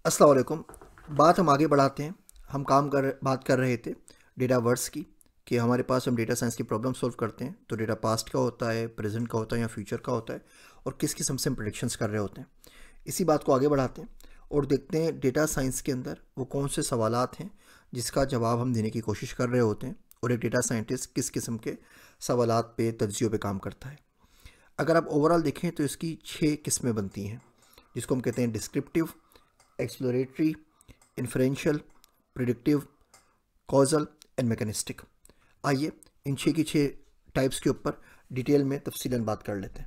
अस्सलाम वालेकुम। बात हम आगे बढ़ाते हैं। हम बात कर रहे थे डेटावर्स की, कि हमारे पास हम डेटा साइंस की प्रॉब्लम सॉल्व करते हैं तो डेटा पास्ट का होता है, प्रेजेंट का होता है या फ्यूचर का होता है, और किस किस्म से हम प्रेडिक्शंस कर रहे होते हैं। इसी बात को आगे बढ़ाते हैं और देखते हैं डेटा साइंस के अंदर वो कौन से सवालात हैं जिसका जवाब हम देने की कोशिश कर रहे होते हैं, और एक डेटा साइंटिस्ट किस किस्म के सवालात पे, तज्जियों पे काम करता है। अगर आप ओवरऑल देखें तो इसकी 6 किस्में बनती हैं, जिसको हम कहते हैं descriptive, exploratory, inferential, predictive, causal and mechanistic. आइए इन 6 की 6 टाइप्स के ऊपर डिटेल में तफसीलन बात कर लेते हैं।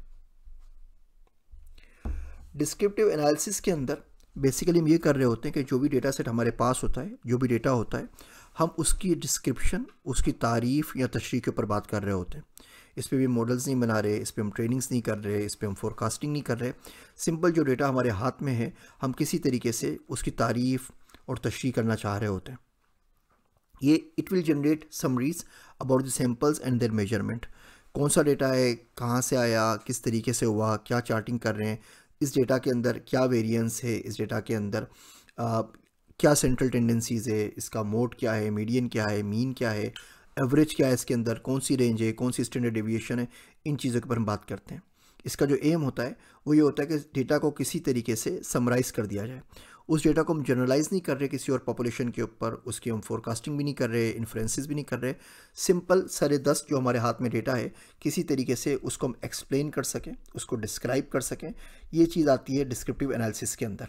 डिस्क्रिप्टिव एनालिसिस के अंदर बेसिकली हम ये कर रहे होते हैं कि जो भी डेटा सेट हमारे पास होता है, जो भी डेटा होता है, हम उसकी डिस्क्रिप्शन, उसकी तारीफ़ या तशरीह के ऊपर बात कर रहे होते हैं। इस पर भी मॉडल्स नहीं बना रहे, इस पर हम ट्रेनिंग्स नहीं कर रहे, इस पर हम फोरकास्टिंग नहीं कर रहे। सिंपल जो डेटा हमारे हाथ में है, हम किसी तरीके से उसकी तारीफ़ और तशरीह करना चाह रहे होते हैं। ये it will generate summaries about the samples and their measurement. कौन सा डेटा है, कहाँ से आया, किस तरीके से हुआ, क्या चार्टिंग कर रहे हैं, इस डेटा के अंदर क्या वेरिएंस है, इस डेटा के अंदर क्या सेंट्रल टेंडेंसीज़ है, इसका मोड क्या है, मीडियन क्या है, मीन क्या है, एवरेज क्या है, इसके अंदर कौन सी रेंज है, कौन सी स्टैंडर्ड डेविएशन है। इन चीज़ों के ऊपर हम बात करते हैं। इसका जो एम होता है वो ये होता है कि डेटा को किसी तरीके से समराइज़ कर दिया जाए। उस डेटा को हम जनरलाइज़ नहीं कर रहे किसी और पॉपुलेशन के ऊपर, उसकी हम फोरकास्टिंग भी नहीं कर रहे, इन्फ्रेंसेस भी नहीं कर रहे। सिंपल सरे 10 जो हमारे हाथ में डेटा है, किसी तरीके से उसको हम एक्सप्लेन कर सकें, उसको डिस्क्राइब कर सकें। ये चीज़ आती है डिस्क्रिप्टिव एनालिसिस के अंदर।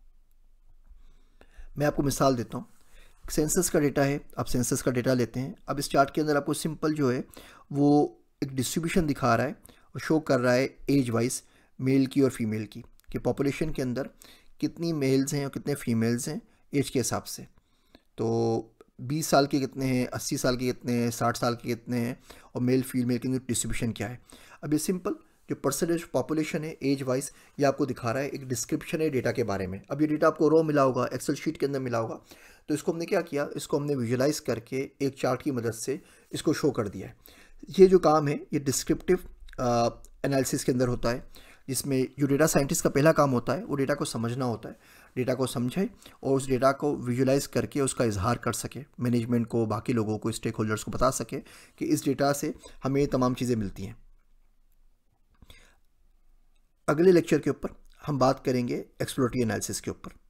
मैं आपको मिसाल देता हूँ। सेंसस का डेटा है, आप सेंसस का डेटा लेते हैं। अब इस चार्ट के अंदर आपको सिंपल जो है वो एक डिस्ट्रीब्यूशन दिखा रहा है और शो कर रहा है एज वाइज, मेल की और फीमेल की, कि पॉपुलेशन के अंदर कितनी मेल्स हैं और कितने फीमेल्स हैं एज के हिसाब से। तो 20 साल के कितने हैं, 80 साल के कितने हैं, 60 साल के कितने हैं, और मेल फीमेल की डिस्ट्रीब्यूशन क्या है। अब ये सिंपल जो परसेंटेज पॉपुलेशन है एज वाइज, ये आपको दिखा रहा है, एक डिस्क्रिप्शन है डेटा के बारे में। अब ये डेटा आपको रो मिला होगा, एक्सेल शीट के अंदर मिला होगा, तो इसको हमने क्या किया, इसको हमने विजुलाइज करके एक चार्ट की मदद से इसको शो कर दिया है। ये जो काम है ये डिस्क्रिप्टिव एनालिसिस के अंदर होता है, जिसमें जो डेटा साइंटिस्ट का पहला काम होता है वो डेटा को समझना होता है। डेटा को समझे और उस डेटा को विजुलाइज करके उसका इजहार कर सके, मैनेजमेंट को, बाकी लोगों को, स्टेक होल्डर्स को बता सके कि इस डेटा से हमें ये तमाम चीज़ें मिलती हैं। अगले लेक्चर के ऊपर हम बात करेंगे एक्सप्लोरेटरी एनालिसिस के ऊपर।